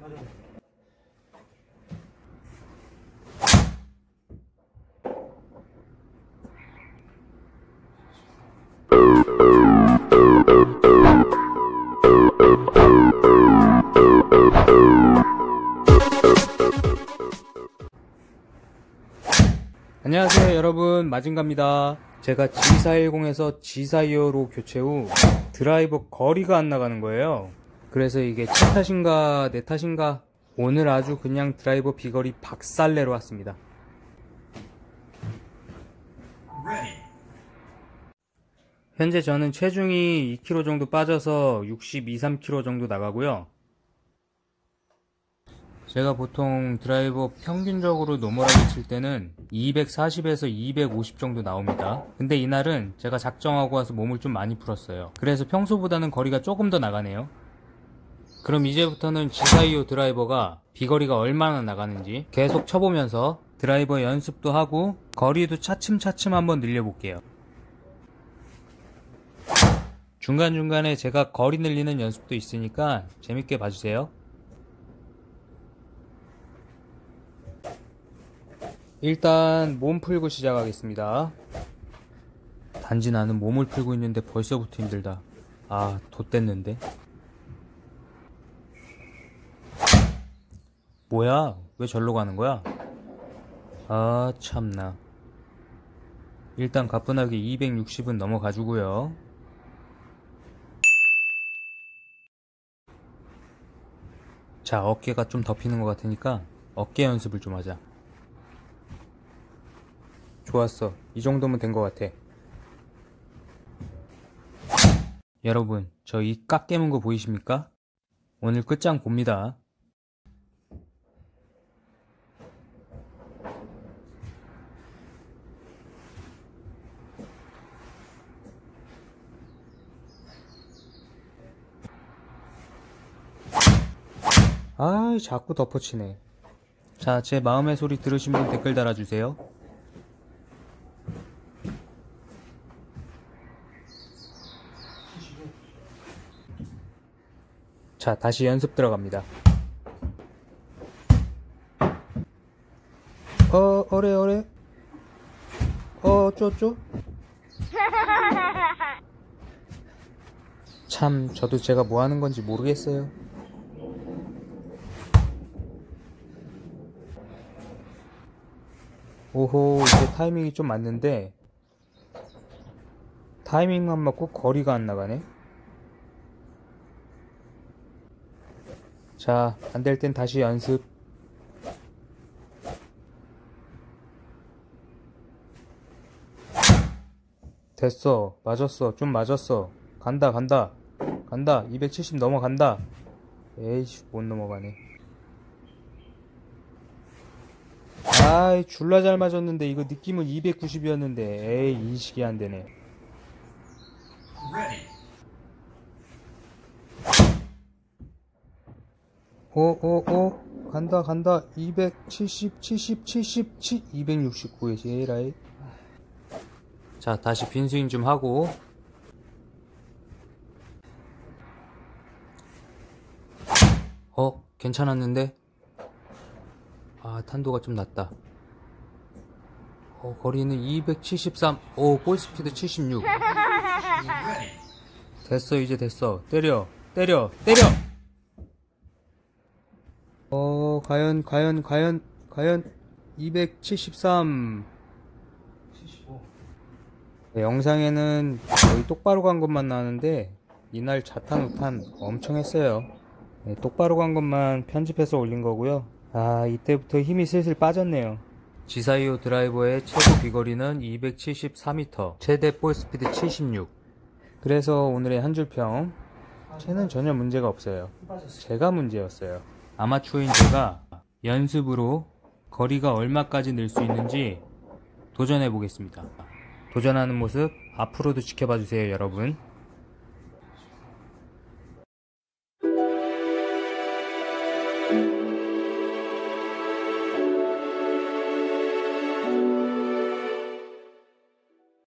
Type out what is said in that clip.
안녕하세요 여러분, 마징가입니다. 제가 G410에서 G425로 교체 후 드라이버 거리가 안 나가는 거예요. 그래서 이게 제 탓인가 내 탓인가, 오늘 아주 그냥 드라이버 비거리 박살내러 왔습니다. 현재 저는 체중이 2kg 정도 빠져서 62, 3kg 정도 나가고요. 제가 보통 드라이버 평균적으로 노멀하게 칠 때는 240에서 250 정도 나옵니다. 근데 이날은 제가 작정하고 와서 몸을 좀 많이 풀었어요. 그래서 평소보다는 거리가 조금 더 나가네요. 그럼 이제부터는 G425 드라이버가 비거리가 얼마나 나가는지 계속 쳐보면서 드라이버 연습도 하고 거리도 차츰차츰 한번 늘려볼게요. 중간중간에 제가 거리 늘리는 연습도 있으니까 재밌게 봐주세요. 일단 몸 풀고 시작하겠습니다. 단지 나는 몸을 풀고 있는데 벌써부터 힘들다. 아, 돛됐는데. 뭐야? 왜 절로 가는 거야? 아, 참나. 일단 가뿐하게 260은 넘어가주고요. 자, 어깨가 좀 덮이는 것 같으니까 어깨 연습을 좀 하자. 좋았어. 이 정도면 된 것 같아. 여러분, 저 이 깍 깨문 거 보이십니까? 오늘 끝장 봅니다. 아이, 자꾸 덮어치네. 자, 제 마음의 소리 들으신 분 댓글 달아주세요. 자, 다시 연습 들어갑니다. 어래 쪼쪼. 참, 저도 제가 뭐 하는 건지 모르겠어요. 오호, 이제 타이밍이 좀 맞는데 타이밍만 맞고 거리가 안 나가네. 자, 안 될 땐 다시 연습. 됐어. 맞았어. 좀 맞았어. 간다. 270 넘어간다. 에이씨, 못 넘어가네. 아이, 줄라 잘 맞았는데 이거 느낌은 290이었는데 에이, 인식이 안 되네. 간다. 270, 269에 제라이. 자, 다시 빈스윙 좀 하고. 괜찮았는데? 아, 탄도가 좀 낮다. 거리는 273. 볼 스피드 76. 됐어, 이제 됐어. 때려. 과연 273. 75. 네, 영상에는 거의 똑바로 간 것만 나왔는데 이날 자탄 우탄 엄청 했어요. 네, 똑바로 간 것만 편집해서 올린 거고요. 아, 이때부터 힘이 슬슬 빠졌네요. G425 드라이버의 최고 비거리는 274m, 최대 볼 스피드 76. 그래서 오늘의 한 줄평, 채는 전혀 문제가 없어요. 제가 문제였어요. 아마추어인 제가 연습으로 거리가 얼마까지 늘 수 있는지 도전해 보겠습니다. 도전하는 모습 앞으로도 지켜봐 주세요, 여러분.